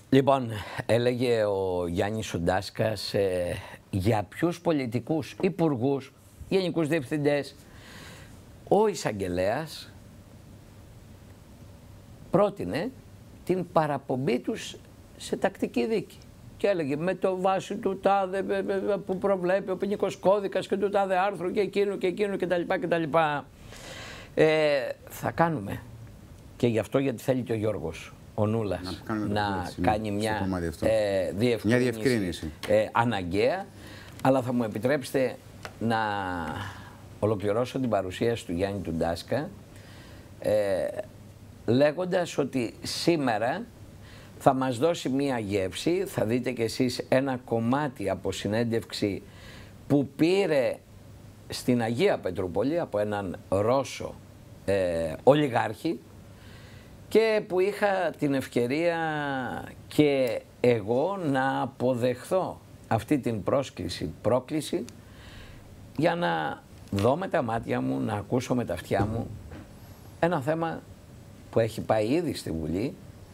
Λοιπόν, έλεγε ο Γιάννης ο Ντάσκας για ποιους πολιτικούς, υπουργούς, γενικούς διευθυντές, ο εισαγγελέας πρότεινε την παραπομπή τους σε τακτική δίκη. Και έλεγε με το βάση του τάδε που προβλέπει ο ποινικός κώδικας και του τάδε άρθρου και εκείνο κτλ. Θα κάνουμε. Και γι' αυτό γιατί θέλει και ο Γιώργος ο Νούλας να κάνει μια διευκρίνηση αναγκαία. Αλλά θα μου επιτρέψετε να ολοκληρώσω την παρουσίαση του Γιάννη του Ντάσκα λέγοντας ότι σήμερα θα μας δώσει μία γεύση, θα δείτε κι εσείς ένα κομμάτι από συνέντευξη που πήρε στην Αγία Πετρούπολη από έναν Ρώσο ολιγάρχη και που είχα την ευκαιρία και εγώ να αποδεχθώ αυτή την πρόκληση για να δω με τα μάτια μου, να ακούσω με τα αυτιά μου ένα θέμα που έχει πάει ήδη στη Βουλή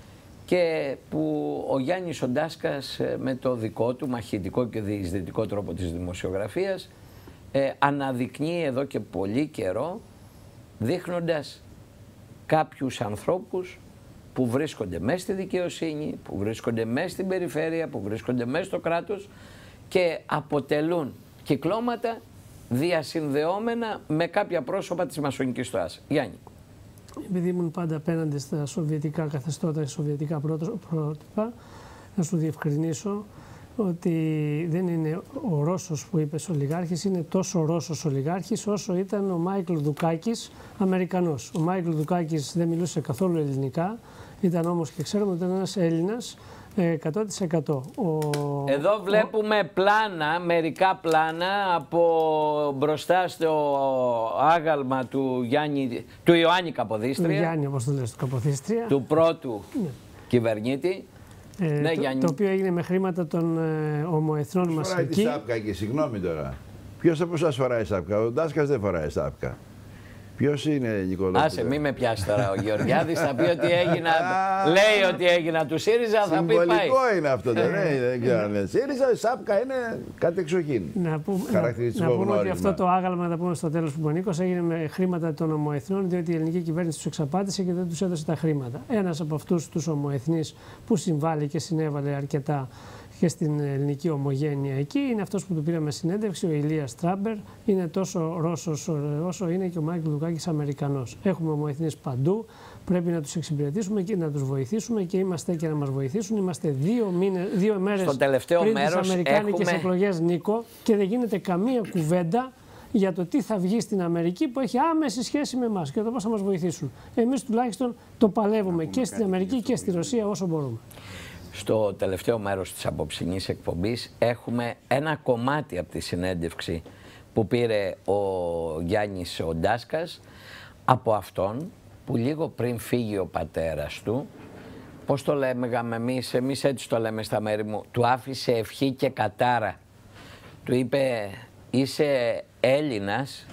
και που ο Γιάννης ο Ντάσκας με το δικό του μαχητικό και διεισδυτικό τρόπο της δημοσιογραφίας αναδεικνύει εδώ και πολύ καιρό, δείχνοντας κάποιους ανθρώπους που βρίσκονται μέσα στη δικαιοσύνη, που βρίσκονται μέσα στην περιφέρεια, που βρίσκονται μέσα στο κράτος και αποτελούν κυκλώματα διασυνδεόμενα με κάποια πρόσωπα της μασονικής στοάς. Γιάννη. Επειδή ήμουν πάντα απέναντι στα σοβιετικά καθεστώτα και σοβιετικά πρότυπα, να σου διευκρινίσω ότι δεν είναι ο Ρώσος που είπες ολιγάρχης, είναι τόσο Ρώσος ολιγάρχης όσο ήταν ο Μάικλ Δουκάκης, Αμερικανός. Ο Μάικλ Δουκάκης δεν μιλούσε καθόλου ελληνικά, ήταν όμως και ξέρουμε ότι ήταν ένας Έλληνας 100%. Εδώ βλέπουμε πλάνα, μερικά πλάνα από μπροστά στο άγαλμα του Ιωάννη Καποδίστρια. Του Γιάννη, όπως το λες, του Καποδίστρια. Του πρώτου κυβερνήτη. Ναι, το οποίο έγινε με χρήματα των ομοεθνών μας εκεί. Φοράει τη σάπκα εκεί, συγγνώμη τώρα. Ποιος από εσάς φοράει σάπκα? Ο Ντάσκας δεν φοράει σάπκα. Ποιος είναι, Νικόλα? Άσε, μη με πιάσει τώρα ο Γεωργιάδης, θα πει ότι έγινα, λέει ότι έγινα του ΣΥΡΙΖΑ, θα πει πάει. Συμβολικό είναι αυτό, δεν ξέρω αν είναι ΣΥΡΙΖΑ, η σάπκα είναι κάτι εξοχήν. Να πούμε ότι αυτό το άγαλμα, θα πούμε στο τέλος που είπε ο Νίκος, έγινε με χρήματα των ομοεθνών, διότι η ελληνική κυβέρνηση τους εξαπάτησε και δεν τους έδωσε τα χρήματα. Ένας από αυτούς τους ομοεθνείς που συμβάλλει και συνέβαλε αρκετά και στην ελληνική ομογένεια εκεί είναι αυτός που του πήραμε συνέντευξη, ο Ηλίας Τράμπερ. Είναι τόσο Ρώσος όσο είναι και ο Μάικλ Δουκάκης Αμερικανός. Έχουμε ομοεθνείς παντού, πρέπει να τους εξυπηρετήσουμε και να τους βοηθήσουμε και είμαστε και να μας βοηθήσουν. Είμαστε 2 μέρες πριν τις αμερικάνικες εκλογές, Νίκο, και δεν γίνεται καμία κουβέντα για το τι θα βγει στην Αμερική που έχει άμεση σχέση με εμάς και το πώς θα μας βοηθήσουν. Εμείς τουλάχιστον το παλεύουμε και στην Αμερική και στη Ρωσία όσο μπορούμε. Στο τελευταίο μέρος της απόψινής εκπομπής έχουμε ένα κομμάτι από τη συνέντευξη που πήρε ο Γιάννης ο Ντάσκας από αυτόν που λίγο πριν φύγει ο πατέρας του, πώς το λέγαμε εμείς έτσι το λέμε στα μέρη μου, του άφησε ευχή και κατάρα. Του είπε είσαι Έλληνας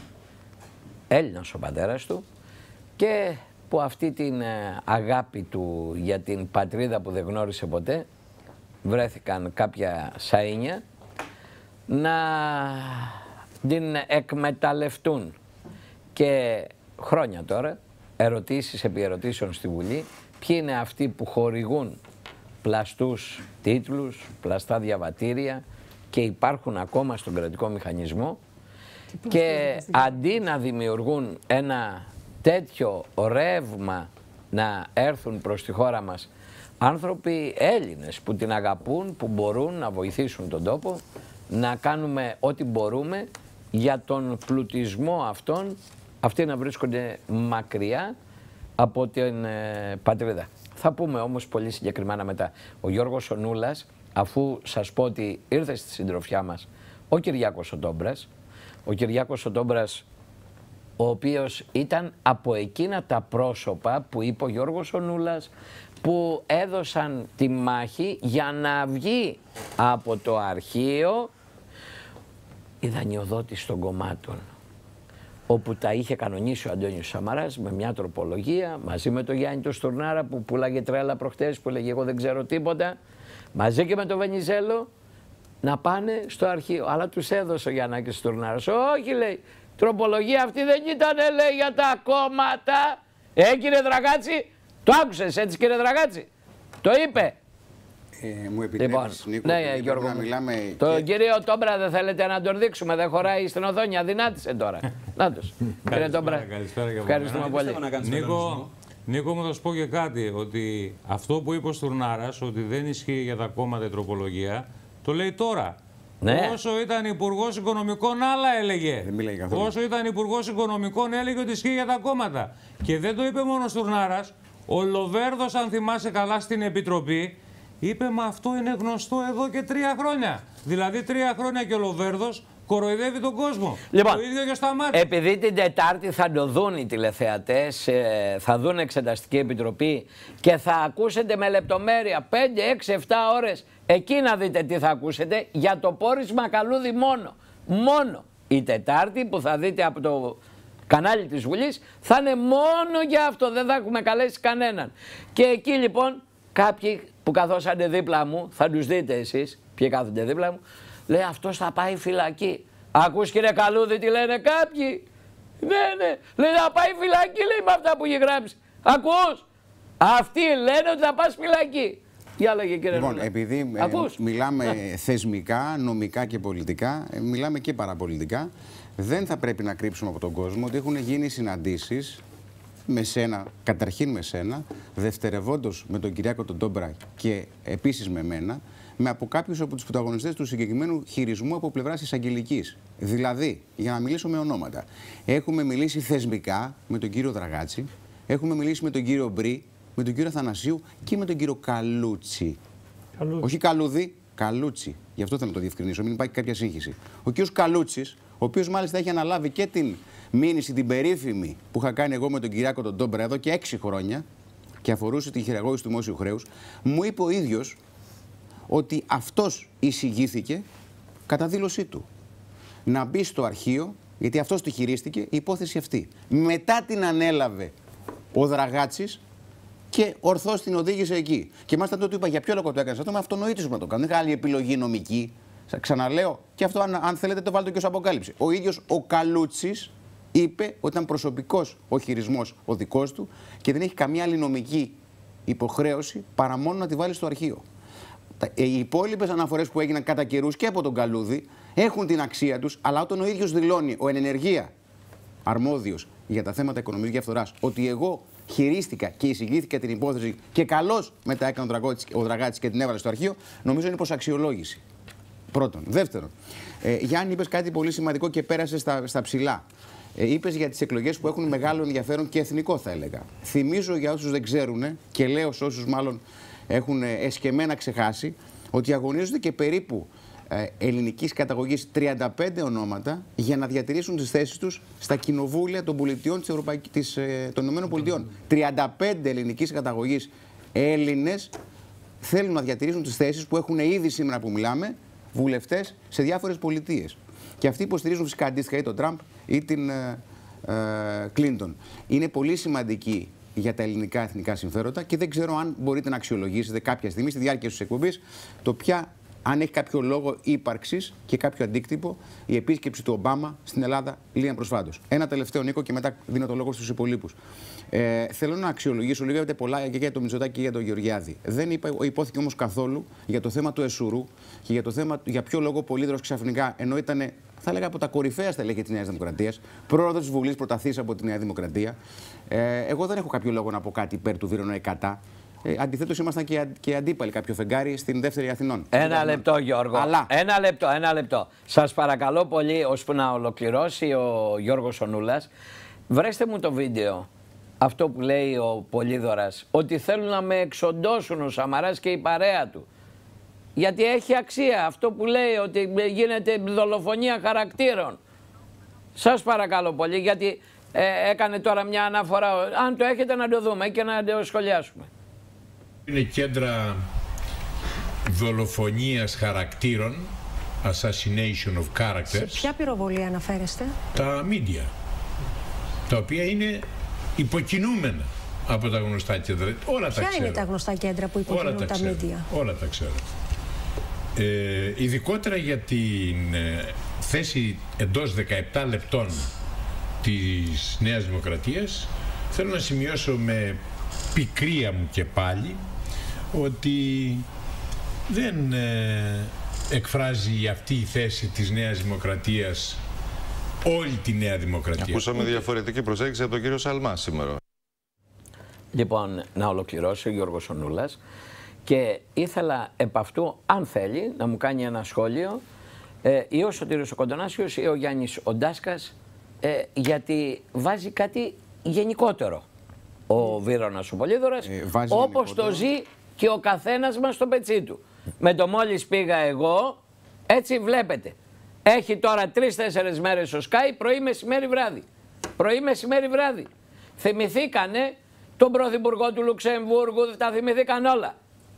ο πατέρας του και που αυτή την αγάπη του για την πατρίδα που δεν γνώρισε ποτέ βρέθηκαν κάποια σαΐνια να την εκμεταλλευτούν και χρόνια τώρα ερωτήσεις επί ερωτήσεων στη Βουλή ποιοι είναι αυτοί που χορηγούν πλαστούς τίτλους, πλαστά διαβατήρια και υπάρχουν ακόμα στον κρατικό μηχανισμό και αντί να δημιουργούν ένα τέτοιο ρεύμα να έρθουν προς τη χώρα μας άνθρωποι Έλληνες που την αγαπούν, που μπορούν να βοηθήσουν τον τόπο, να κάνουμε ό,τι μπορούμε για τον πλουτισμό αυτοί να βρίσκονται μακριά από την πατρίδα. Θα πούμε όμως πολύ συγκεκριμένα μετά. Ο Γιώργος ο Νούλας, αφού σας πω ότι ήρθε στη συντροφιά μας ο Κυριάκος ο Τόμπρας, ο οποίος ήταν από εκείνα τα πρόσωπα που είπε ο Γιώργος ο Νούλας που έδωσαν τη μάχη για να βγει από το αρχείο η δανειοδότηση των κομμάτων. όπου τα είχε κανονίσει ο Αντώνης Σαμαράς με μια τροπολογία, μαζί με τον Γιάννη τον Στουρνάρα που πουλάγε τρέλα προχτές, που έλεγε εγώ δεν ξέρω τίποτα, μαζί και με τον Βενιζέλο, να πάνε στο αρχείο. Αλλά τους έδωσε ο Γιαννάκης Στουρνάρας. Όχι, λέει, τροπολογία αυτή δεν ήταν, λέει, για τα κόμματα. Κύριε Δραγάτση, το άκουσες έτσι, κύριε Δραγάτση? Το είπε. Μου επιτρέπεις, Νίκο, ναι, Γιώργο, να μιλάμε... Το κύριο Τόμπρα δεν θέλετε να τον δείξουμε, δεν χωράει στην οθόνη, αδυνάτησε τώρα. Νάτος. Κύριε Τόμπρα, ευχαριστούμε πολύ. Νίκο, μου θα σου πω και κάτι, ότι αυτό που είπε ο Στουρνάρας, ότι δεν ισχύει για τα κόμματα η τροπολογία, το λέει τώρα. Ναι. Όσο ήταν Υπουργός Οικονομικών, άλλα έλεγε. Όσο ήταν Υπουργός Οικονομικών, έλεγε ότι ισχύει για τα κόμματα. Και δεν το είπε μόνο ο Στουρνάρας. Ο Λοβέρδος, αν θυμάσαι καλά, στην Επιτροπή, είπε μα αυτό είναι γνωστό εδώ και 3 χρόνια. Δηλαδή 3 χρόνια και ο Λοβέρδος κοροϊδεύει τον κόσμο. Λοιπόν, το ίδιο και Σταμάτη. Επειδή την Τετάρτη θα το δουν οι τηλεθεατές, θα δουν Εξεταστική Επιτροπή και θα ακούσετε με λεπτομέρεια 5, 6, 7 ώρες εκεί να δείτε τι θα ακούσετε για το πόρισμα Καλούδη μόνο. Μόνο η Τετάρτη που θα δείτε από το κανάλι της Βουλής θα είναι μόνο για αυτό, δεν θα έχουμε καλέσει κανέναν. Και εκεί λοιπόν κάποιοι που καθόσατε δίπλα μου, θα τους δείτε εσείς ποιοι κάθονται δίπλα μου, λέει αυτός θα πάει φυλακή. Ακούς κύριε Καλούδη τι λένε κάποιοι? Ναι, λέει θα πάει φυλακή, λέει με αυτά που έχει γράψει. Ακούς? Αυτοί λένε ότι θα πας φυλακή. Για λέγε κύριε Λοιπόν, επειδή μιλάμε θεσμικά, νομικά και πολιτικά, μιλάμε και παραπολιτικά, δεν θα πρέπει να κρύψουμε από τον κόσμο ότι έχουν γίνει συναντήσεις με σένα, καταρχήν με σένα, δευτερευόντως με τον Κυριάκο τον Τόμπρα και επίσης με μένα, με από κάποιους από τους πρωταγωνιστές του συγκεκριμένου χειρισμού από πλευράς εισαγγελικής. Δηλαδή, για να μιλήσω με ονόματα, έχουμε μιλήσει θεσμικά με τον κύριο Δραγάτση, έχουμε μιλήσει με τον κύριο Μπρι, με τον κύριο Αθανασίου και με τον κύριο Καλούτσι. Όχι Καλούδη, Καλούτσι. Γι' αυτό θέλω να το διευκρινίσω, μην υπάρχει κάποια σύγχυση. Ο κύριος Καλούτσης, ο οποίος μάλιστα έχει αναλάβει και την μήνυση, την περίφημη που είχα κάνει εγώ με τον Κυριάκο τον Τόμπρα εδώ και 6 χρόνια και αφορούσε τη χειραγώγηση του δημόσιου χρέους, μου είπε ο ίδιος ότι αυτός εισηγήθηκε κατά δήλωσή του να μπει στο αρχείο, γιατί αυτός τη χειρίστηκε η υπόθεση αυτή. Μετά την ανέλαβε ο Δραγάτσης και ορθώς την οδήγησε εκεί. Και μάλιστα τότε είπα για ποιο λόγο το έκανε αυτό, με αυτονοήτης να το κάνω. Δεν είχα άλλη επιλογή νομική. Ξαναλέω, και αυτό αν θέλετε το βάλτε και ως αποκάλυψη. Ο ίδιος ο Καλούτσης είπε ότι ήταν προσωπικός ο χειρισμός ο δικός του και δεν έχει καμία άλλη νομική υποχρέωση παρά μόνο να τη βάλει στο αρχείο. Οι υπόλοιπες αναφορές που έγιναν κατά καιρούς και από τον Καλούδη έχουν την αξία τους, αλλά όταν ο ίδιος δηλώνει, ο εν ενεργεία αρμόδιος για τα θέματα οικονομικής διαφθοράς, ότι εγώ χειρίστηκα και εισηγήθηκα την υπόθεση και καλώς μετά έκανε ο Δραγάτης και την έβαλε στο αρχείο, νομίζω είναι προς αξιολόγηση. Πρώτον. Δεύτερον, Γιάννη, είπες κάτι πολύ σημαντικό και πέρασε στα ψηλά. Είπες για τις εκλογές που έχουν μεγάλο ενδιαφέρον και εθνικό, θα έλεγα. Θυμίζω για όσους δεν ξέρουν και λέω σε όσους μάλλον έχουν εσκεμμένα ξεχάσει ότι αγωνίζονται και περίπου ελληνικής καταγωγής 35 ονόματα για να διατηρήσουν τις θέσεις τους στα κοινοβούλια των πολιτιών των ΗΠΑ. 35 ελληνικής καταγωγής Έλληνες θέλουν να διατηρήσουν τις θέσεις που έχουν ήδη σήμερα που μιλάμε βουλευτές σε διάφορες πολιτείες. Και αυτοί υποστηρίζουν φυσικά αντίστοιχα ή τον Τραμπ ή την Κλίντον. Είναι πολύ σημαντική για τα ελληνικά εθνικά συμφέροντα και δεν ξέρω αν μπορείτε να αξιολογήσετε κάποια στιγμή στη διάρκεια της εκπομπής το ποια, αν έχει κάποιο λόγο ύπαρξης και κάποιο αντίκτυπο η επίσκεψη του Ομπάμα στην Ελλάδα λίγα προσφάτως. Ένα τελευταίο, Νίκο, και μετά δίνω το λόγο στους υπολείπους. Θέλω να αξιολογήσω λίγο πολλά και για τον Μητσοτάκη και για τον Γεωργιάδη. Δεν υπόθηκε όμως καθόλου για το θέμα του Εσουρού και για το θέμα για ποιο λόγο ο Πολύδωρος ξαφνικά, ενώ ήταν, θα έλεγα, από τα κορυφαία στελέχη της Νέας Δημοκρατίας, πρόεδρος της Βουλής, προταθής από τη Νέα Δημοκρατία. Εγώ δεν έχω κάποιο λόγο να πω κάτι υπέρ του Βίρονο ή κατά. Αντιθέτως, ήμασταν και αντίπαλοι κάποιο φεγγάρι στην δεύτερη Αθηνών. Ένα λεπτό, Γιώργο. Αλλά... Ένα λεπτό. Σας παρακαλώ πολύ, ώσπου να ολοκληρώσει ο Γιώργος ο Νούλας, βρέστε μου το βίντεο. Αυτό που λέει ο Πολύδωρας, ότι θέλουν να με εξοντώσουν ο Σαμαράς και η παρέα του. Γιατί έχει αξία αυτό που λέει, ότι γίνεται δολοφονία χαρακτήρων. Σας παρακαλώ πολύ, γιατί έκανε τώρα μια αναφορά. Αν το έχετε να το δούμε και να το σχολιάσουμε. Είναι κέντρα δολοφονίας χαρακτήρων, assassination of characters. Σε ποια πυροβολία αναφέρεστε? Τα media. τα οποία είναι υποκινούμενα από τα γνωστά κέντρα. Όλα τα ξέρω. Ποια είναι τα γνωστά κέντρα που υποκινούν τα μίντια? Όλα τα ξέρω. Ειδικότερα για την θέση εντός 17 λεπτών της Νέας Δημοκρατίας, θέλω να σημειώσω με πικρία μου και πάλι ότι δεν εκφράζει αυτή η θέση της Νέας Δημοκρατίας όλη τη Νέα Δημοκρατία. Ακούσαμε διαφορετική προσέγγιση από τον κύριο Σαλμά σήμερα. Λοιπόν, να ολοκληρώσει ο Γιώργος Ονούλας και ήθελα επ' αυτού, αν θέλει, να μου κάνει ένα σχόλιο ή ο Σωτήριος ο Κοντονάσιος ή ο Γιάννης ο Ντάσκας, γιατί βάζει κάτι γενικότερο ο Βίρονας ο Πολύδωρας, όπως το ζει και ο καθένας μας στο πετσί του. Με το μόλις πήγα εγώ, έτσι βλέπετε. Έχει τώρα 3-4 μέρες στο Sky, πρωί, μεσημέρι, βράδυ. Πρωί, μεσημέρι, βράδυ. Θυμηθήκανε τον πρωθυπουργό του Λουξεμβούργου, τα θυμηθήκαν όλα.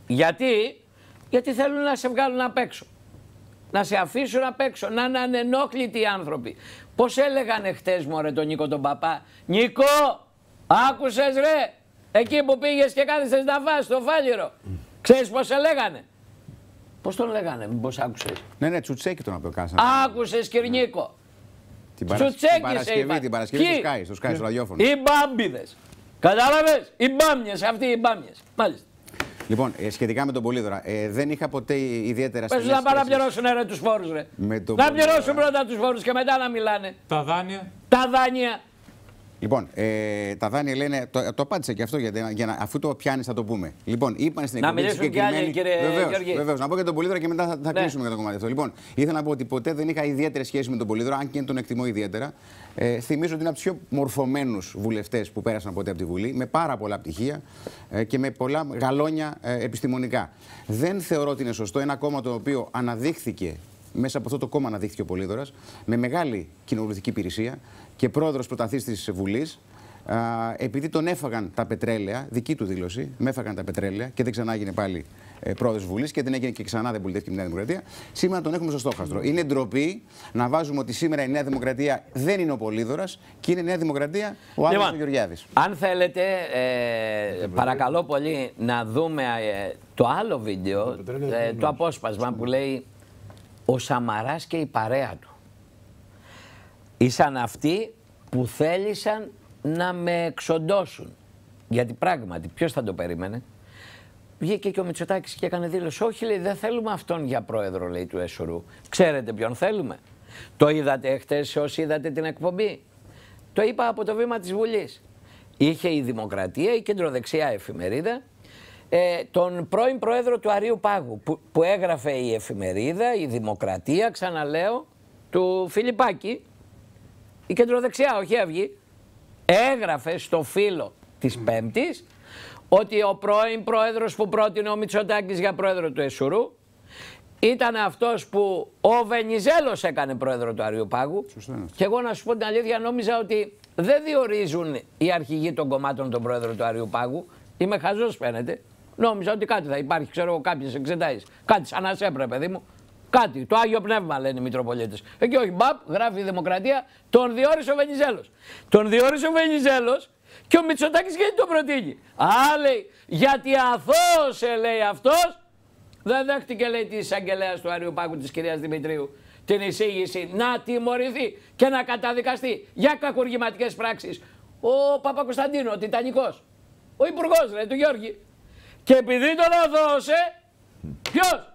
Γιατί θέλουν να σε βγάλουν απ' έξω. Να σε αφήσουν απ' έξω, να είναι ανενόχλητοι οι άνθρωποι. Πώς έλεγανε χτες, μωρέ, τον Νίκο τον παπά? Νίκο, άκουσες ρε, εκεί που πήγες και κάθισες να φας το φάλιρο. Ξέρεις πώς σε λέγανε? Πώς τον λέγανε, μήπως άκουσες? Ναι, Τσουτσέκι τον αποκάσανε. Άκουσες, Κυρνίκο? Την Παρασκευή στο Sky, στο ραδιόφωνο. Οι μπάμπιδες. Κατάλαβες, οι μπάμιες, αυτοί οι μπάμιες. Μάλιστα. Λοιπόν, σχετικά με τον Πολύδωρα, δεν είχα ποτέ ιδιαίτερα στενές σχέσεις. Πες να πάνε να πληρώσουν ρε τους φόρους ρε. Να πληρώσουν πρώτα τους φόρους και μετά να μιλάνε. Τα δάνεια. Τα δάνεια. Λοιπόν, τα δάνεια λένε, το απάντησα και αυτό, αφού το πιάνεις θα το πούμε. Λοιπόν, είπαν στην εκπομπή συγκεκριμένη. Βεβαίως, να πω για τον Πολύδωρα και μετά θα κλείσουμε για το κομμάτι αυτό. Λοιπόν, ήθελα να πω ότι ποτέ δεν είχα ιδιαίτερες σχέσεις με τον Πολύδωρα, αν και τον εκτιμώ ιδιαίτερα. Θυμίζω ότι είναι από τους πιο μορφωμένους βουλευτές που πέρασαν ποτέ από τη Βουλή, με πάρα πολλά πτυχία και με πολλά γαλόνια επιστημονικά. Δεν θεωρώ ότι είναι σωστό ένα κόμμα το οποίο αναδείχθηκε. Μέσα από αυτό το κόμμα αναδείχθηκε ο Πολύδωρας, με μεγάλη κοινοβουλευτική υπηρεσία και πρόεδρος πρωταθλητής της Βουλής, επειδή τον έφαγαν τα πετρέλαια, δική του δήλωση, με έφαγαν τα πετρέλαια και δεν ξανά έγινε πάλι πρόεδρος της Βουλής και δεν έγινε και ξανά, δεν πολιτεύτηκε η Νέα Δημοκρατία. Σήμερα τον έχουμε στο στόχαστρο. Είναι ντροπή να βάζουμε ότι σήμερα η Νέα Δημοκρατία δεν είναι ο Πολύδωρας και είναι η Νέα Δημοκρατία ο Άδωνης ο Γεωργιάδης. Αν θέλετε, παρακαλώ πολύ να δούμε το άλλο βίντεο, το απόσπασμα που λέει ο Σαμαράς και η παρέα του. Ήσαν αυτοί που θέλησαν να με εξοντώσουν. Γιατί πράγματι, ποιος θα το περίμενε? Βγήκε και ο Μητσοτάκης και έκανε δήλωση. Όχι, λέει, δεν θέλουμε αυτόν για πρόεδρο, λέει, του ΕΣΟΡΟΥ. Ξέρετε ποιον θέλουμε? Το είδατε χτες όσοι είδατε την εκπομπή? Το είπα από το βήμα της Βουλής. Είχε η Δημοκρατία, η κεντροδεξιά εφημερίδα, τον πρώην πρόεδρο του Αρείου Πάγου, που έγραφε η εφημερίδα, η Δημοκρατία, ξαναλέω, του Φιλιππάκη, η κεντροδεξιά, όχι Αυγή, έγραφε στο φύλλο της Πέμπτης ότι ο πρώην πρόεδρος που πρότεινε ο Μητσοτάκης για πρόεδρο του ΕΣΟΡΟΥ ήταν αυτός που ο Βενιζέλος έκανε πρόεδρο του Αρείου Πάγου. Και εγώ να σου πω την αλήθεια, νόμιζα ότι δεν διορίζουν οι αρχηγοί των κομμάτων τον πρόεδρο του Αρείου Πάγου. Είμαι χαζός φαίνεται. Νόμιζα ότι κάτι θα υπάρχει, ξέρω εγώ, κάποιες εξετάσεις. Κάτι σαν να σε έπρεπε, παιδί μου. Κάτι. Το Άγιο Πνεύμα λένε οι Μητροπολίτες. Εκεί όχι, μπαπ, γράφει η Δημοκρατία, τον διόρισε ο Βενιζέλος. Τον διόρισε ο Βενιζέλος και ο Μητσοτάκης γιατί τον προτείνει? Λέει, γιατί αθώος, λέει αυτός, δεν δέχτηκε, λέει, της εισαγγελέας του Αρείου Πάγου της κυρίας Δημητρίου την εισήγηση να τιμωρηθεί και να καταδικαστεί για κακουργηματικές πράξεις ο Παπακοσταντίνο, ο Τιτανικός, ο υπουργός, ρε, του Γιώργη. Και επειδή τον αθώωσε, ποιος?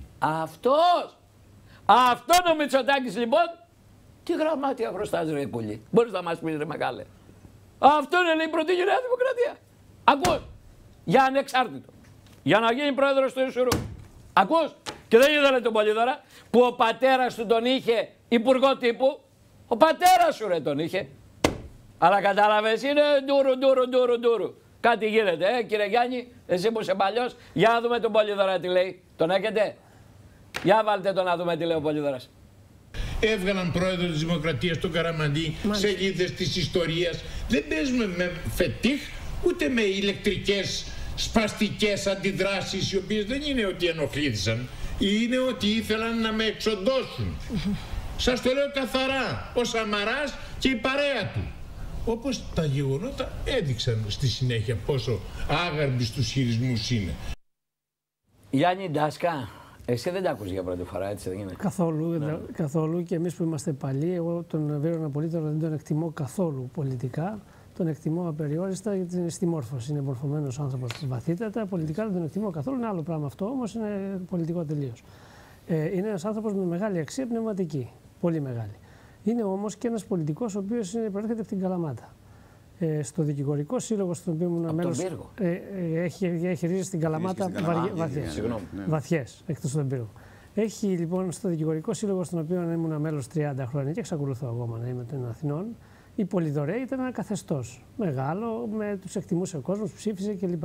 Αυτός. Αυτόν ο Μητσοτάκης, λοιπόν, τι γραμμάτια χρωστάς, ρε κουλή? Μπορείς να μας πεις, ρε μεγάλε? Αυτόν, λέει, προτείνει η Νέα Δημοκρατία. Ακούς? Για ανεξάρτητο. Για να γίνει πρόεδρος του ΕΣΟΡΟΥ. Ακούς? Και δεν ήθελε τον Πολύδωρα που ο πατέρας του τον είχε υπουργό τύπου. Ο πατέρας σου, ρε, τον είχε. Αλλά κατάλαβες, είναι ντούρου. Κάτι γίνεται, κύριε Γιάννη, εσύ που είσαι παλιός. Για να δούμε τον Πολύδωρα τι λέει. Τον έχετε? Για βάλτε τον να δούμε τι λέει ο Πολύδωρας. Έβγαλαν πρόεδρο της Δημοκρατίας τον Καραμανλή, σελίδες της ιστορίας. Δεν παίζουμε με φετίχ, ούτε με ηλεκτρικές σπαστικές αντιδράσεις, οι οποίες δεν είναι ότι ενοχλήθησαν. Είναι ότι ήθελαν να με εξοντώσουν. Σας το λέω καθαρά, ο Σαμαράς και η παρέα του. όπως τα γεγονότα έδειξαν στη συνέχεια πόσο άγαρμπης τους χειρισμούς είναι. Γιάννη Ντάσκα, εσύ δεν τα ακούς για πρώτη φορά, έτσι δεν είναι? Καθόλου, και εμείς που είμαστε παλιοί, εγώ τον Βίρονα Πολύτωρο δεν τον εκτιμώ καθόλου πολιτικά. Τον εκτιμώ απεριόριστα γιατί είναι στη μόρφωση. Είναι μορφωμένος άνθρωπος βαθύτατα. Πολιτικά δεν τον εκτιμώ καθόλου. Είναι άλλο πράγμα αυτό, όμως είναι πολιτικό τελείως. Είναι ένας άνθρωπος με μεγάλη αξία πνευματική. Πολύ μεγάλη. Είναι όμως και ένας πολιτικός ο οποίος προέρχεται από την Καλαμάτα. Στο δικηγορικό σύλλογο στον οποίο ήμουν μέλος. Έχει ρίζες στην Καλαμάτα βαθιές, εκτός τον πύργο. Έχει λοιπόν στο δικηγορικό σύλλογο στον οποίο ήμουν μέλος 30 χρόνια και εξακολουθώ ακόμα να είμαι των Αθηνών. Η Πολυδωρέη ήταν ένα καθεστώς μεγάλο, τους εκτιμούσε ο κόσμος, ψήφιζε κλπ.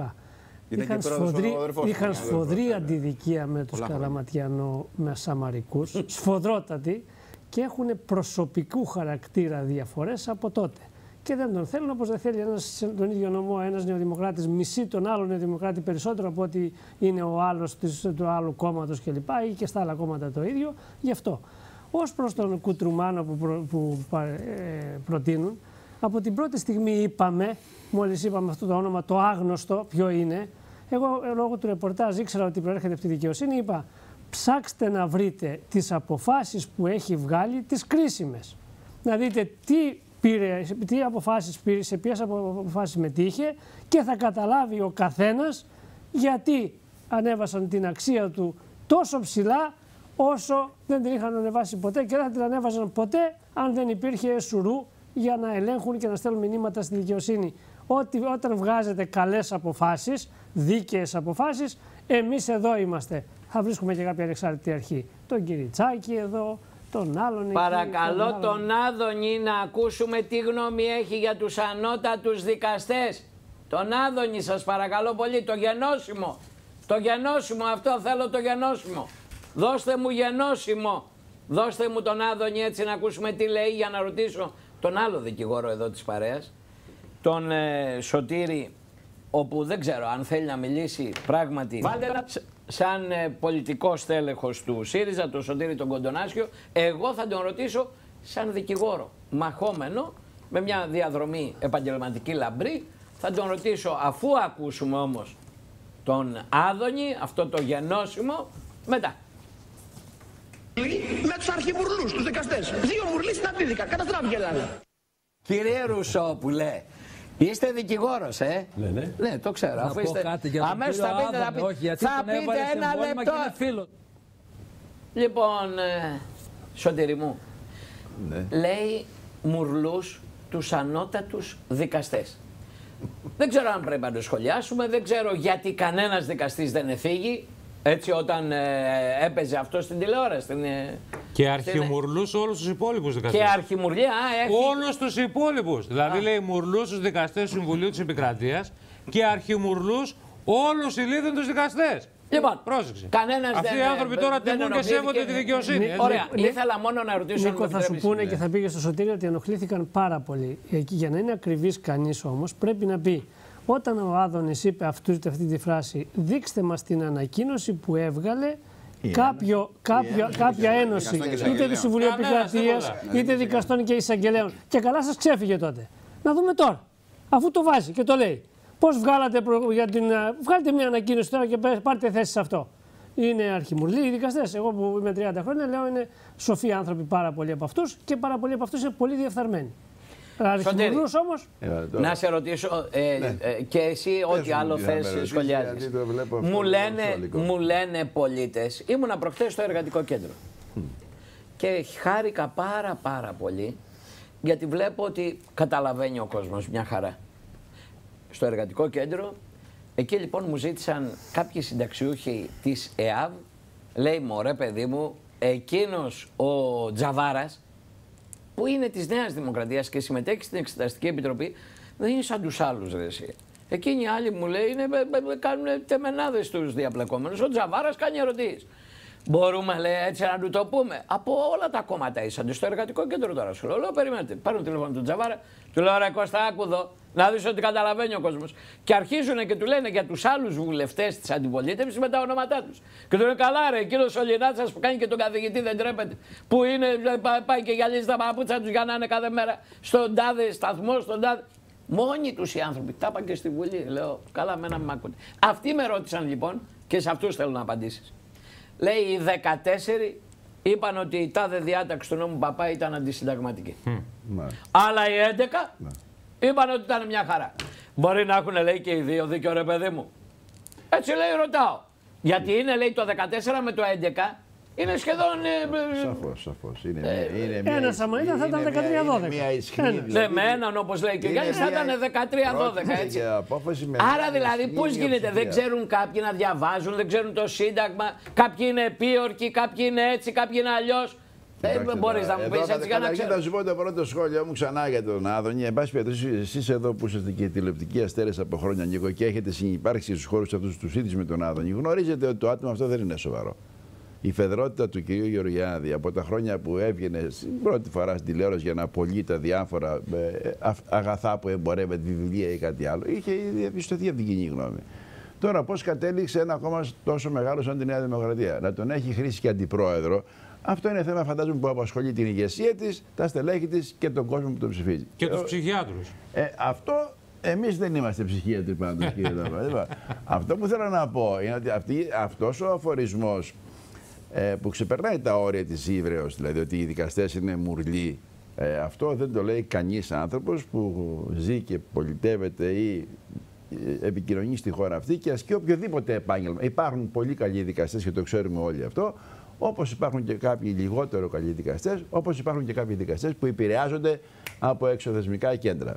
Είχαν σφοδρή αντιδικία με τους Καλαματιανό με Σαμαρικούς, σφοδρότατη, και έχουν προσωπικού χαρακτήρα διαφορές από τότε. Και δεν τον θέλουν, όπως δεν θέλει τον ίδιο νομό ένας νεοδημοκράτης μισεί τον άλλον νεοδημοκράτη περισσότερο από ότι είναι ο άλλος του άλλου κόμματος κλπ. Ή και στα άλλα κόμματα το ίδιο. Γι' αυτό. Ως προς τον Κουτρουμάνο που προτείνουν, από την πρώτη στιγμή είπαμε, μόλις είπαμε αυτό το όνομα, το άγνωστο, ποιο είναι, εγώ λόγω του ρεπορτάζ ήξερα ότι προέρχεται από τη δικαιοσύνη, είπα ψάξτε να βρείτε τις αποφάσεις που έχει βγάλει, τις κρίσιμες. Να δείτε τι αποφάσεις πήρε, σε ποιες αποφάσεις μετήχε και θα καταλάβει ο καθένας γιατί ανέβασαν την αξία του τόσο ψηλά όσο δεν την είχαν ανεβάσει ποτέ και δεν την ανέβαζαν ποτέ αν δεν υπήρχε σουρού για να ελέγχουν και να στέλνουν μηνύματα στη δικαιοσύνη. Όταν βγάζετε καλές αποφάσεις, δίκαιες αποφάσεις, εμείς εδώ είμαστε. Θα βρίσκουμε και κάποια ανεξάρτητη αρχή. Τον Κυριτσάκη εδώ, τον άλλον. Παρακαλώ εκεί, τον Άδωνη να ακούσουμε τι γνώμη έχει για τους ανώτατους δικαστές. Τον Άδωνη σας παρακαλώ πολύ, το γενώσιμο. Το γενώσιμο, αυτό θέλω, το γενώσιμο. Δώστε μου γενώσιμο. Δώστε μου τον Άδωνη έτσι να ακούσουμε τι λέει, για να ρωτήσω τον άλλο δικηγόρο εδώ της παρέας, τον Σωτήρη, όπου δεν ξέρω αν θέλει να μιλήσει πράγματι σαν πολιτικό στέλεχος του ΣΥΡΙΖΑ, τον Σωτήρη τον Κοντονάσιο. Εγώ θα τον ρωτήσω σαν δικηγόρο, μαχόμενο, με μια διαδρομή επαγγελματική λαμπρή. Θα τον ρωτήσω, αφού ακούσουμε όμως τον Άδωνη, αυτό το γενώσιμο, μετά. Με τους αρχιμουρλούς, τους δικαστές. 2 μουρλοί συναντήθηκαν, καταστράφηκε η Ελλάδα. Κύριε Ρουσόπουλε, είστε δικηγόρος, Ναι, το ξέρω. Αφού είστε... Αμέσως θα πείτε, θα πείτε ένα λεπτό. Λοιπόν, Σωτήρη μου, λέει μουρλούς τους ανώτατους δικαστές. Δεν ξέρω αν πρέπει να το σχολιάσουμε, δεν ξέρω γιατί κανένας δικαστής δεν εφήγει. Έτσι όταν έπαιζε αυτό στην τηλεόραση. Και αρχιμουρλούς όλους τους υπόλοιπους δικαστές. Και αρχιμουρλία, όλους τους υπόλοιπους. Δηλαδή λέει μουρλούς τους δικαστές του Συμβουλίου της Επικρατείας και αρχιμουρλούς όλους ηλίθιους δικαστές. Λοιπόν, πρόσεξε. Αυτοί οι άνθρωποι τώρα τιμούν και σέβονται τη δικαιοσύνη. Ωραία, ήθελα μόνο να ρωτήσω. Νίκο, θα σου πούνε και θα πήγε στο Σωτήριο ότι ενοχλήθηκαν πάρα πολύ. Για να είναι ακριβής κανείς όμως πρέπει να πει. Όταν ο Άδωνης είπε αυτή τη φράση, δείξτε μας την ανακοίνωση που έβγαλε κάποια ένωση, είτε του Συμβουλίου Επικρατείας, είτε δικαστών και εισαγγελέων. Και καλά σας ξέφυγε τότε. Να δούμε τώρα, αφού το βάζει και το λέει. Πώς βγάλατε βγάλετε μια ανακοίνωση τώρα και πάρτε θέση σε αυτό. Είναι αρχιμουρλοί οι δικαστές. Εγώ που είμαι 30 χρόνια λέω είναι σοφοί άνθρωποι πάρα πολλοί από αυτούς και πάρα πολλοί από αυτούς είναι πολύ διεφθαρμένοι. Αρχιμουρλούς όμως. Να σε ρωτήσω και εσύ ό,τι άλλο θες σχολιάζεις. Μου λένε πολίτες, ήμουνα προχτές στο εργατικό κέντρο και χάρηκα πάρα πολύ γιατί βλέπω ότι καταλαβαίνει ο κόσμος μια χαρά. Στο εργατικό κέντρο, εκεί λοιπόν μου ζήτησαν κάποιοι συνταξιούχοι της ΕΑΒ, λέει μωρέ παιδί μου, εκείνος ο Τζαβάρας που είναι της Νέας Δημοκρατίας και συμμετέχει στην Εξεταστική Επιτροπή, δεν είναι σαν τους άλλους ρε εσύ. Εκείνοι οι άλλοι μου λέει κάνουν τεμενάδες τους διαπλεκόμενους. Ο Τζαβάρας κάνει ερωτήσεις. Μπορούμε, λέει, έτσι να του το πούμε. Από όλα τα κόμματα ήσαντε στο εργατικό κέντρο τώρα. Σου λέω, περιμένετε. Παίρνω τηλέφωνο του Τζαβάρα, του λέω, ρε Κώστα, άκου εδώ, να δεις ότι καταλαβαίνει ο κόσμος. Και αρχίζουν και του λένε για τους άλλους βουλευτές της αντιπολίτευσης με τα ονόματά τους. Και του λένε, καλά, ρε, κύριος ο Λινάτσας που κάνει και τον καθηγητή δεν τρέπεται. Που είναι, πάει και γυαλίζει τα παπούτσα τους για να είναι κάθε μέρα στον τάδε σταθμό, στον τάδε. Μόνοι τους οι άνθρωποι. Τα είπαν και στη Βουλή. Λέω, καλά, μένα με ακούτε. Αυτοί με ρώτησαν λοιπόν και σε αυτούς θέλω να απαντήσεις. Λέει, οι 14 είπαν ότι η τάδε διάταξη του νόμου Παπά ήταν αντισυνταγματική. Αλλά οι 11 είπαν ότι ήταν μια χαρά. Μπορεί να έχουν, λέει, και οι δύο δίκιο, ρε παιδί μου. Έτσι, λέει, ρωτάω. Γιατί είναι, λέει, το 14 με το 11 είναι σχεδόν. Σαφώς. Ένας άμα ήταν θα ήταν 13-12. Ναι, με έναν, όπως λέει και ο Γιάννης, θα ήταν 13-12. Έτσι. Άρα δηλαδή πώς γίνεται, δεν ξέρουν κάποιοι να διαβάζουν, δεν ξέρουν το Σύνταγμα, κάποιοι είναι επίορκοι, κάποιοι είναι έτσι, κάποιοι είναι αλλιώς. Δεν μπορείς να μου πεις έτσι για να ξέρεις. Θα σου πω το πρώτο σχόλιο μου ξανά για τον Άδωνη. Εν πάση περιπτώσει, εσείς εδώ που είσαστε και τηλεοπτικοί αστέρες από χρόνια, Νίκο, και έχετε συνυπάρξει στους χώρους αυτούς τους ίδιους με τον Άδωνη, γνωρίζετε ότι το άτομο αυτό δεν είναι σοβαρό. Η φεδρότητα του κυρίου Γεωργιάδη από τα χρόνια που έβγαινε πρώτη φορά στην τηλεόραση για να απολύει τα διάφορα αγαθά που εμπορεύεται, βιβλία ή κάτι άλλο, είχε διαπιστωθεί από την κοινή γνώμη. Τώρα, πώς κατέληξε ένα κόμμα τόσο μεγάλο σαν τη Νέα Δημοκρατία να τον έχει χρήσει και αντιπρόεδρο, αυτό είναι θέμα, φαντάζομαι, που απασχολεί την ηγεσία της, τα στελέχη της και τον κόσμο που τον ψηφίζει. Και τους ψυχιάτρους. Αυτό. Εμείς δεν είμαστε ψυχίατροι πάντως, κύριε Δαβα. Αυτό που θέλω να πω είναι ότι αυτός ο αφορισμός που ξεπερνάει τα όρια της ύβρεως, δηλαδή ότι οι δικαστές είναι μουρλοί, αυτό δεν το λέει κανείς άνθρωπος που ζει και πολιτεύεται ή επικοινωνεί στη χώρα αυτή και ασκεί οποιοδήποτε επάγγελμα. Υπάρχουν πολύ καλοί δικαστές και το ξέρουμε όλοι αυτό, όπως υπάρχουν και κάποιοι λιγότερο καλοί δικαστές, όπως υπάρχουν και κάποιοι δικαστές που επηρεάζονται από εξωθεσμικά κέντρα.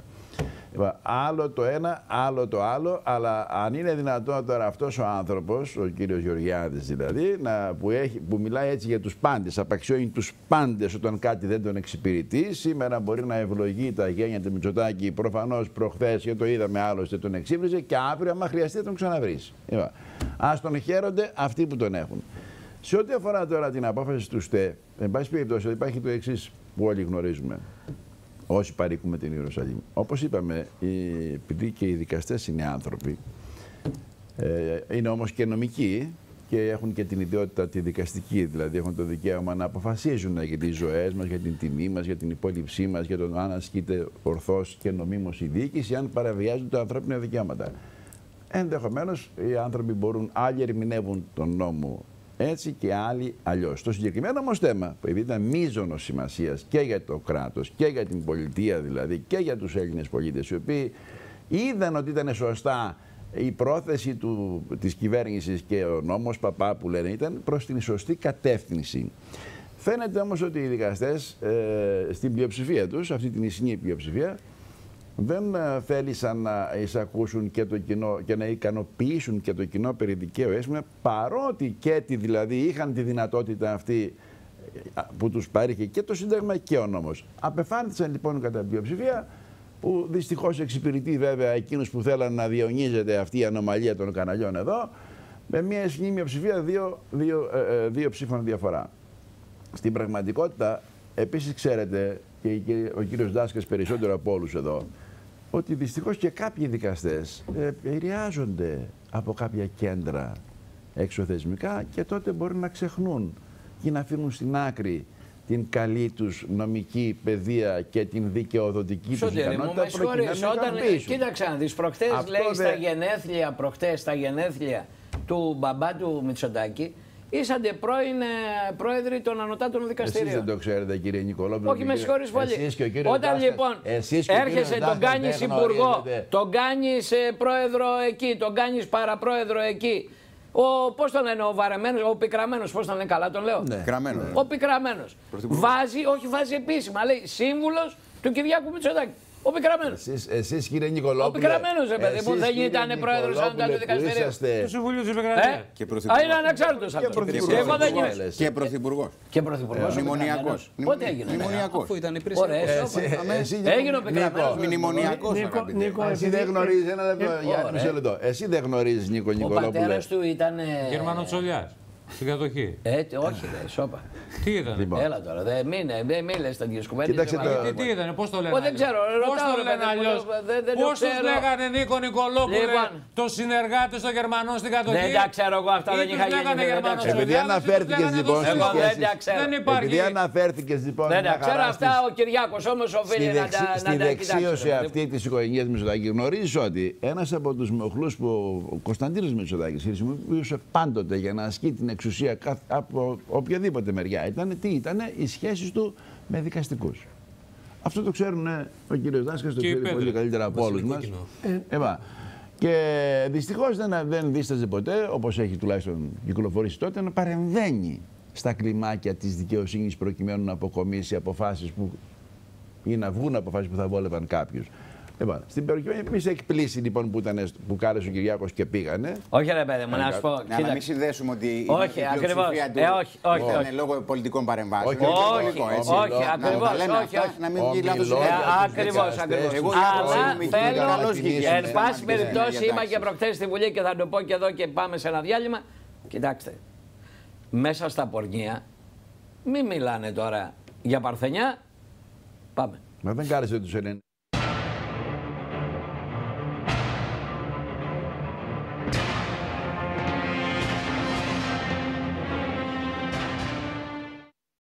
Άλλο το ένα, άλλο το άλλο, αλλά αν είναι δυνατόν τώρα αυτός ο άνθρωπος, ο κύριος Γεωργιάδης δηλαδή, που μιλάει έτσι για τους πάντες, απαξιώνει τους πάντες όταν κάτι δεν τον εξυπηρετεί, σήμερα μπορεί να ευλογεί τα γένια του Μητσοτάκη, προφανώς προχθές και το είδαμε άλλωστε τον εξύπνησε και αύριο άμα χρειαστεί τον ξαναβρίσει. Ας τον χαίρονται αυτοί που τον έχουν. Σε ό,τι αφορά τώρα την απόφαση του ΣΤΕ, εν πάση περιπτώσει υπάρχει το εξής που όλοι γνωρίζουμε. Όσοι παρήκουμε την Ιερουσαλήμ. Όπως είπαμε, επειδή και οι δικαστές είναι άνθρωποι, είναι όμως και νομικοί και έχουν και την ιδιότητα τη δικαστική, δηλαδή έχουν το δικαίωμα να αποφασίζουν για τις ζωές μας, για την τιμή μας, για την υπόλοιψή μας, για το αν ασκείται ορθώς και νομίμως η διοίκηση, αν παραβιάζουν τα ανθρώπινα δικαιώματα. Ενδεχομένως οι άνθρωποι μπορούν, άλλοι ερμηνεύουν τον νόμο έτσι και άλλοι αλλιώς. Το συγκεκριμένο όμως θέμα, που επειδή ήταν μείζωνος σημασίας και για το κράτος και για την πολιτεία δηλαδή και για τους Έλληνες πολίτες, οι οποίοι είδαν ότι ήταν σωστά η πρόθεση της κυβέρνησης και ο νόμος Παπά που λένε ήταν προς την σωστή κατεύθυνση. Φαίνεται όμως ότι οι δικαστές στην πλειοψηφία τους, αυτή την ισχυρή πλειοψηφία, δεν θέλησαν να εισακούσουν και το κοινό και να ικανοποιήσουν και το κοινό περί δικαίου αίσθημα, παρότι και δηλαδή είχαν τη δυνατότητα αυτή που τους παρήχε και το Σύνταγμα και ο νόμος. Απεφάνθησαν λοιπόν κατά πλειοψηφία, που δυστυχώς εξυπηρετεί βέβαια εκείνους που θέλαν να διαιωνίζεται αυτή η ανομαλία των καναλιών εδώ, με μια ισχυρή μειοψηφία δύο ψήφων διαφορά. Στην πραγματικότητα, επίσης ξέρετε, και ο κύριος Δάσκας περισσότερο από όλους εδώ, ότι δυστυχώς και κάποιοι δικαστές επηρεάζονται από κάποια κέντρα εξωθεσμικά και τότε μπορεί να ξεχνούν και να αφήνουν στην άκρη την καλή τους νομική παιδεία και την δικαιοδοτική τους ικανότητα προκειμένου να ικανοποιήσουν. Κοίταξε να δεις, προχτές λέει στα γενέθλια του μπαμπά του Μητσοτάκη, ήσαντε πρώην πρόεδροι των ανωτάτων δικαστηρίων. Εσείς δεν το ξέρετε, κύριε Νικολόπουλο. Όχι, με συγχωρείς πολύ. Όταν λοιπόν έρχεσαι, τον κάνεις υπουργό, τον κάνεις πρόεδρο εκεί, τον κάνεις παραπρόεδρο εκεί. Πώς τον λένε, ο βαρεμένος, ο πικραμένος, πώς τον λένε, καλά τον λέω. Ναι. Ο πικραμένος. Βάζει επίσημα, λέει σύμβουλος του Κυριάκου Μητσοτάκη. Ο πικραμένος. Εσείς κύριε Νικολόπουλε. Ο πικραμένος, παιδί μου, δεν ήταν πρόεδρος ανώτατου δικαστηρίου. Του Συμβουλίου της Επικρατείας. Είναι ανεξάρτητος αυτός. Εγώ δεν είμαι. Και πρωθυπουργός. Και πρωθυπουργός. Μνημονιακός. Πότε έγινε? Μνημονιακός. Αφού ήταν υπηρεσία. Έγινε ο πικραμένος. Μνημονιακός. Εσύ δεν γνωρίζεις, ένα λεπτό, για μισό λεπτό. Εσύ δεν γνωρίζεις, Νίκο Νικολόπουλε. Ο πατέρας του ήταν. Γερμανοτσολιάς. Στην κατοχή. Όχι, ρε, σώπα. Τι ήταν. Λοιπόν. Έλα τώρα, μην λες τέτοιες κουβέντες. Κοίταξε Τι ήταν, πώς το λένε. Δεν ξέρω, Πώς το λένε αλλιώς. Πώς τους λέγανε Νίκο Νικολόπουλε, το συνεργάτη των Γερμανών στην κατοχή. Δεν τα ξέρω εγώ αυτά, δεν είχα γίνει. Επειδή αναφέρθηκες λοιπόν στις σχέσεις. Δεν υπάρχει. Επειδή αναφέρθηκες λοιπόν. Δεν τα ξέρω αυτά, ο Κυριάκος όμως οφείλει να τα κοιτάξει. Στη δεξίωση αυτή της οικογένειας Μητσοτάκη γνωρίζεις ότι ένας από τους μοχλούς που ο Κωνσταντίνος Μητσοτάκης χρησιμοποιούσε πάντοτε για να ασκεί την εξουσία από οποιαδήποτε μεριά ήταν οι σχέσεις του με δικαστικούς. Αυτό το ξέρουν ο κύριος Δάσκας, το ξέρει πολύ καλύτερα από όλους μας. Και δυστυχώς δεν δίσταζε ποτέ, όπως έχει τουλάχιστον κυκλοφορήσει τότε, να παρεμβαίνει στα κλιμάκια της δικαιοσύνης προκειμένου να αποκομίσει αποφάσεις ή να βγουν αποφάσεις που θα βόλευαν κάποιους. Στην περιοχή μη σε εκπλήσει λοιπόν που κάλεσε ο Κυριάκος και πήγανε. Όχι, ρε παιδί μου, να σου πω. Να μην συνδέσουμε ότι η πλειοψηφία του ήταν λόγω πολιτικών παρεμβάσεων. Όχι, ακριβώς. Να μην βγει λάθος. Ακριβώς. Αλλά θέλω, εν πάση περιπτώσει, είπα και προχθές στη Βουλή και θα το πω και εδώ και πάμε σε ένα διάλειμμα. Κοιτάξτε, μέσα στα πορνεία μην μιλάνε τώρα για παρθενιά. Πάμε. Μα δεν κάλεσε τους 90.